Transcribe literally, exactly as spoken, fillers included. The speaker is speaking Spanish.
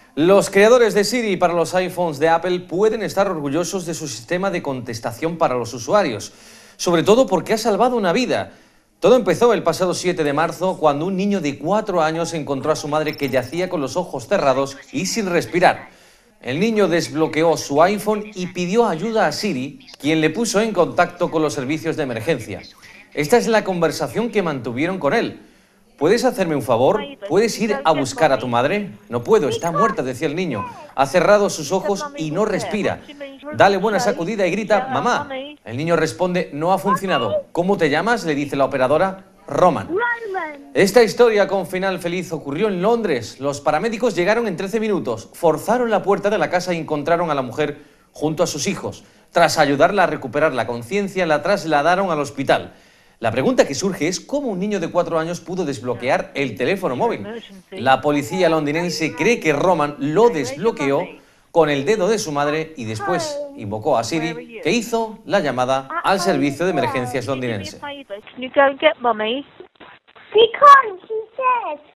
Los creadores de Siri para los iPhones de Apple pueden estar orgullosos de su sistema de contestación para los usuarios, sobre todo porque ha salvado una vida. Todo empezó el pasado siete de marzo, cuando un niño de cuatro años encontró a su madre que yacía con los ojos cerrados y sin respirar. El niño desbloqueó su iPhone y pidió ayuda a Siri, quien le puso en contacto con los servicios de emergencia. Esta es la conversación que mantuvieron con él. ¿Puedes hacerme un favor? ¿Puedes ir a buscar a tu madre? No puedo, está muerta, decía el niño. Ha cerrado sus ojos y no respira. Dale buena sacudida y grita, mamá. El niño responde, no ha funcionado. ¿Cómo te llamas?, le dice la operadora. Roman. Esta historia con final feliz ocurrió en Londres. Los paramédicos llegaron en trece minutos, forzaron la puerta de la casa y encontraron a la mujer junto a sus hijos. Tras ayudarla a recuperar la conciencia, la trasladaron al hospital. La pregunta que surge es cómo un niño de cuatro años pudo desbloquear el teléfono móvil. La policía londinense cree que Roman lo desbloqueó con el dedo de su madre y después invocó a Siri, que hizo la llamada al servicio de emergencias londinense. Because she said